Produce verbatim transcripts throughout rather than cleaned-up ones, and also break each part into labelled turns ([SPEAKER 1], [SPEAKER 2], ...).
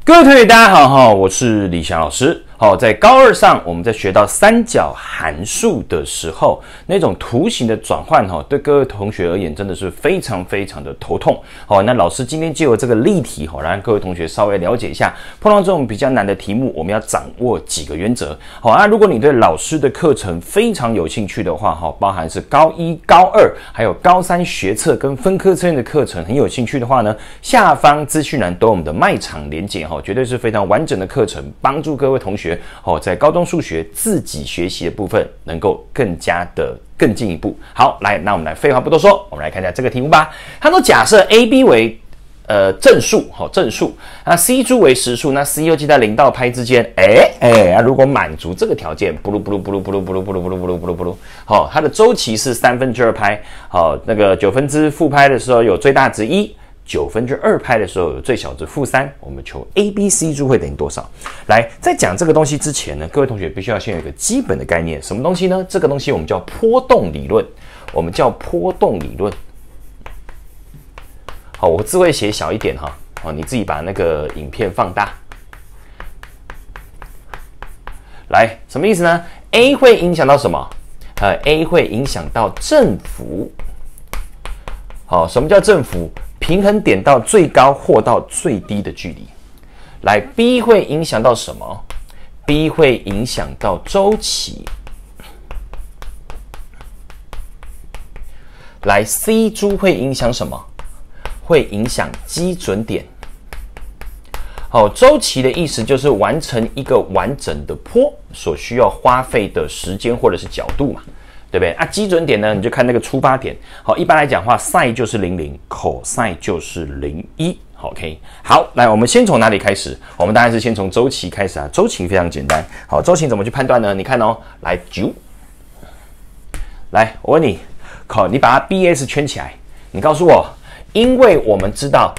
[SPEAKER 1] 各位同学，大家好哈，我是李翔老师。好，在高二上，我们在学到三角函数的时候，那种图形的转换哈，对各位同学而言真的是非常非常的头痛。好，那老师今天借由这个例题哈，让各位同学稍微了解一下，碰到这种比较难的题目，我们要掌握几个原则。好，那如果你对老师的课程非常有兴趣的话哈，包含是高一、高二，还有高三学测跟分科测验的课程很有兴趣的话呢，下方资讯栏都有我们的卖场连结哈，绝对是非常完整的课程，帮助各位同学哦，在高中数学自己学习的部分能够更加的更进一步。好，来，那我们来废话不多说，我们来看一下这个题目吧。它说假设 A、B 为呃正数，好、哦、正数，那 C 株为实数，那 C 又介在零到派之间，哎哎，啊，如果满足这个条件，布鲁布鲁布鲁布鲁布鲁布鲁布鲁布鲁布鲁布鲁，好，它的周期是三分之二派，好，那个九分之负派的时候有最大值一。九分之二派的时候有最小值负三，我们求 A、B、C 株会等于多少？来，在讲这个东西之前呢，各位同学必须要先有一个基本的概念，什么东西呢？这个东西我们叫波动理论，我们叫波动理论。好，我字会写小一点哈，好，你自己把那个影片放大。来，什么意思呢 ？A 会影响到什么？呃 ，A 会影响到振幅。好，什么叫振幅？平衡点到最高或到最低的距离。来 ，B 会影响到什么 ？B 会影响到周期。来 ，C 株会影响什么？会影响基准点。好，周期的意思就是完成一个完整的坡所需要花费的时间或者是角度嘛。对不对？啊，基准点呢，你就看那个出发点。好，一般来讲的话 ，sin 就是零零 ，cos 就是零一。OK， 好，来，我们先从哪里开始？我们当然是先从周期开始啊。周期非常简单。好，周期怎么去判断呢？你看哦，来九，来，我问你，考你把它 B S 圈起来，你告诉我，因为我们知道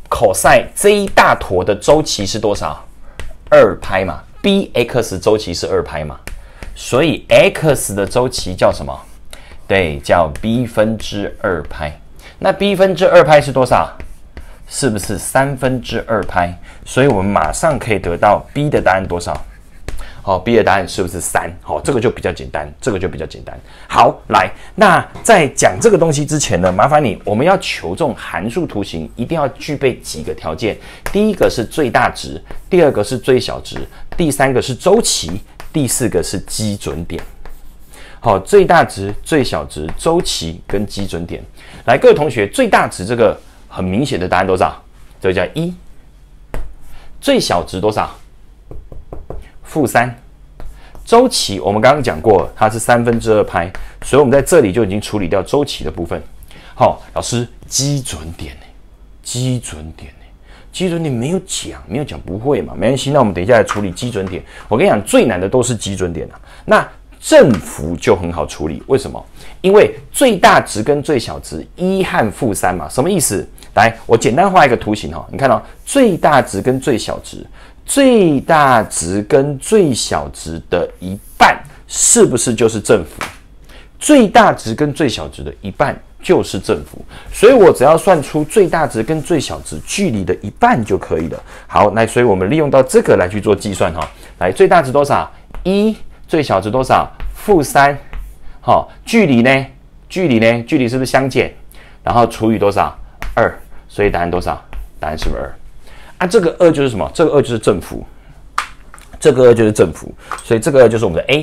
[SPEAKER 1] cos 这一大坨的周期是多少？二拍嘛 ，B X 周期是二拍嘛。所以 x 的周期叫什么？对，叫 b 分之二派。那 b 分之二派是多少？是不是三分之二派？所以我们马上可以得到 b 的答案多少？好、哦、，b 的答案是不是三？好、哦，这个就比较简单，这个就比较简单。好，来，那在讲这个东西之前呢，麻烦你，我们要求这种函数图形，一定要具备几个条件。第一个是最大值，第二个是最小值，第三个是周期。第四个是基准点，好，最大值、最小值、周期跟基准点。来，各位同学，最大值这个很明显的答案多少？这个叫一。最小值多少？负三。周期我们刚刚讲过，它是三分之二派，所以我们在这里就已经处理掉周期的部分。好，老师，基准点呢？基准点呢？基准点没有讲，没有讲不会嘛，没关系。那我们等一下来处理基准点。我跟你讲，最难的都是基准点啊。那振幅就很好处理，为什么？因为最大值跟最小值一和负三嘛，什么意思？来，我简单画一个图形哈，你看到、哦、最大值跟最小值，最大值跟最小值的一半是不是就是振幅？最大值跟最小值的一半就是振幅，所以我只要算出最大值跟最小值距离的一半就可以了。好，那所以我们利用到这个来去做计算哈。来，最大值多少？一，最小值多少？负三。好，距离呢？距离呢？距离是不是相减？然后除以多少？二。所以答案多少？答案是不是二？啊，这个二就是什么？这个二就是振幅，这个二就是振幅，所以这个二就是我们的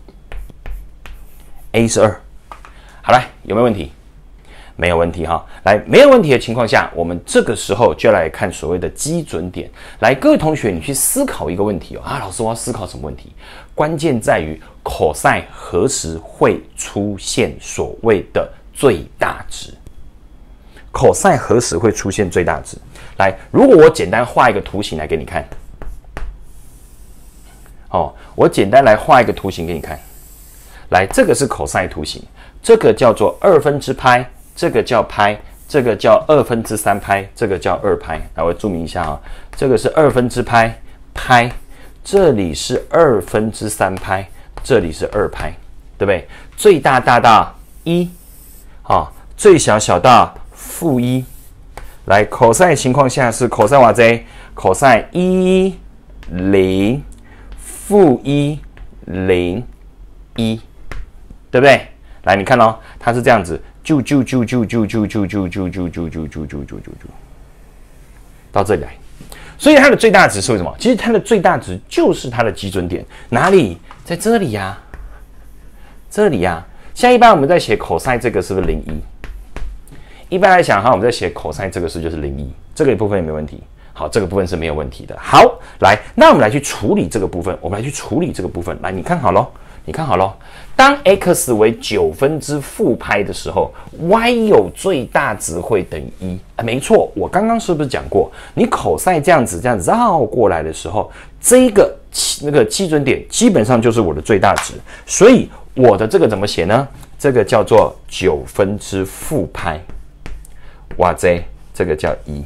[SPEAKER 1] A。A 是二。好来，有没有问题？没有问题哈，来，没有问题的情况下，我们这个时候就来看所谓的基准点。来，各位同学，你去思考一个问题哦。啊，老师，我要思考什么问题？关键在于 cos 何时会出现所谓的最大值 ？cos 何时会出现最大值？来，如果我简单画一个图形来给你看，哦，我简单来画一个图形给你看。来，这个是 cos 图形，这个叫做二分之派。这个叫派，这个叫二分之三派，这个叫二派。来，我注明一下啊，这个是二分之派，派，这里是二分之三派，这里是二派，对不对？最大大到一，好，最小小到负一。来 ，cos 情况下是 cos 哇 z cos 一零负一零一，对不对？来，你看哦，它是这样子，就就就就就就就就就就就就就就就就到这里来。所以它的最大值是为什么？其实它的最大值就是它的基准点，哪里？在这里呀、啊，这里呀、啊。像一般我们在写 cos 这个是不是零一？一般来讲哈，我们在写 cos 这个是就是零一，这个部分也没问题。好，这个部分是没有问题的。好，来，那我们来去处理这个部分，我们来去处理这个部分。来，你看好咯，你看好咯。当 x 为九分之负派的时候 ，y 有最大值会等于一。啊，没错，我刚刚是不是讲过，你 cos 这样子这样子绕过来的时候，这一个那个基准点基本上就是我的最大值，所以我的这个怎么写呢？这个叫做九分之负派，哇塞，这个叫一。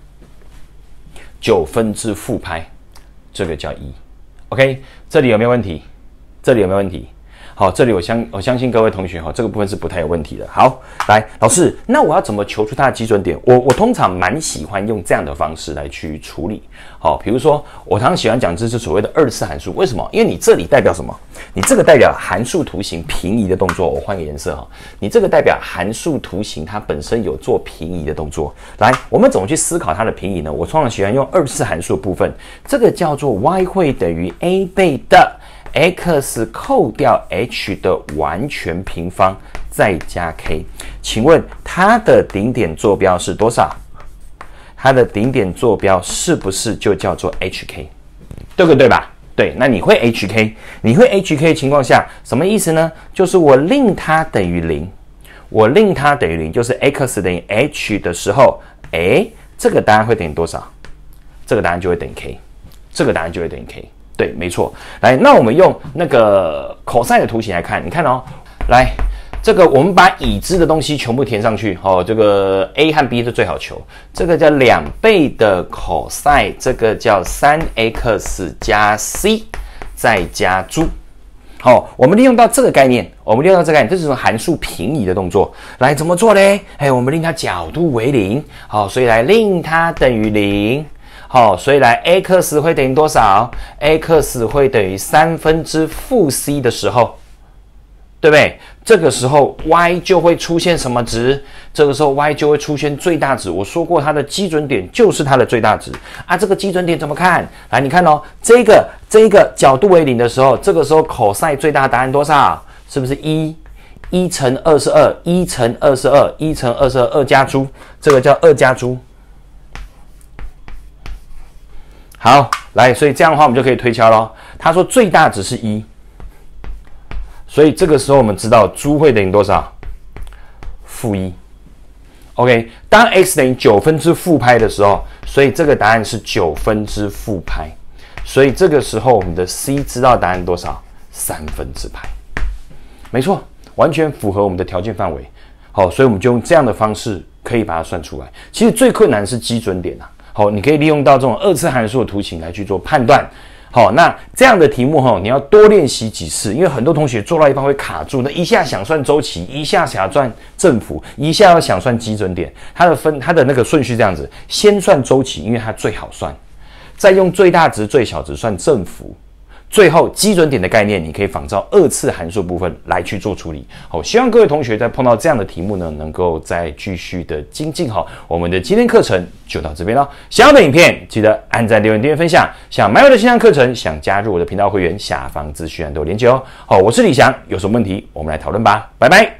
[SPEAKER 1] 九分之负派，这个叫一 ，OK， 这里有没有问题？这里有没有问题？好，这里我相我相信各位同学哈，这个部分是不太有问题的。好，来，老师，那我要怎么求出它的基准点？我我通常蛮喜欢用这样的方式来去处理。好，比如说我常常喜欢讲这是所谓的二次函数，为什么？因为你这里代表什么？你这个代表函数图形平移的动作。我换个颜色哈，你这个代表函数图形它本身有做平移的动作。来，我们怎么去思考它的平移呢？我通常喜欢用二次函数的部分，这个叫做 y 会等于 a 倍的。x 扣掉 h 的完全平方再加 k， 请问它的顶点坐标是多少？它的顶点坐标是不是就叫做 hk？ 对不对吧？对，那你会 hk， 你会 hk 情况下什么意思呢？就是我令它等于零，我令它等于零，就是 x 等于 h 的时候，哎，这个答案会等于多少？这个答案就会等于 k， 这个答案就会等于 k。对，没错。来，那我们用那个 cos 的图形来看，你看哦，来，这个我们把已知的东西全部填上去，哦，这个 a 和 b 是最好求，这个叫两倍的 cos， 这个叫 三 x 加 c 再加猪。好、哦，我们利用到这个概念，我们利用到这个概念，这是种函数平移的动作。来，怎么做嘞？哎，我们令它角度为零，好、哦，所以来令它等于零。好，所以来 x 会等于多少 ？x 会等于三分之负 c 的时候，对不对？这个时候 y 就会出现什么值？这个时候 y 就会出现最大值。我说过，它的基准点就是它的最大值啊。这个基准点怎么看？来，你看哦，这个这个角度为零的时候，这个时候 cos 最大答案多少？是不是一？一乘二是二，一乘二是二，一乘二是二，二加猪，这个叫二加猪。好，来，所以这样的话我们就可以推敲咯。他说最大值是一，所以这个时候我们知道猪会等于多少？负一。OK， 当 x 等于九分之负派的时候，所以这个答案是九分之负派。所以这个时候我们的 c 知道答案多少？三分之派。没错，完全符合我们的条件范围。好，所以我们就用这样的方式可以把它算出来。其实最困难是基准点啊。好，你可以利用到这种二次函数的图形来去做判断。好，那这样的题目哈，你要多练习几次，因为很多同学做到一半会卡住，那一下想算周期，一下想算振幅，一下要想算基准点，它的分它的那个顺序这样子，先算周期，因为它最好算，再用最大值、最小值算振幅。最后基准点的概念，你可以仿照二次函数部分来去做处理。好，希望各位同学在碰到这样的题目呢，能够再继续的精进好。我们的今天课程就到这边了。想要的影片记得按赞、留言、订阅、分享。想买我的线上课程，想加入我的频道会员，下方资讯栏都有连结哦。好，我是李翔，有什么问题我们来讨论吧，拜拜。